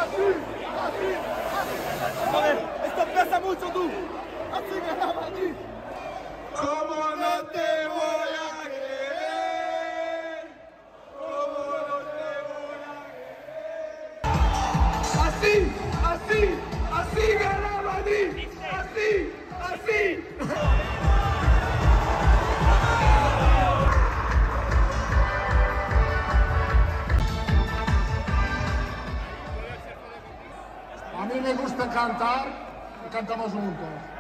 Joder, esto pesa mucho, tú. Así ganaba allí. ¿Cómo no te voy a querer? ¿Cómo no te voy a querer? Así ganaba allí. Así. A mí me gusta cantar y cantamos juntos.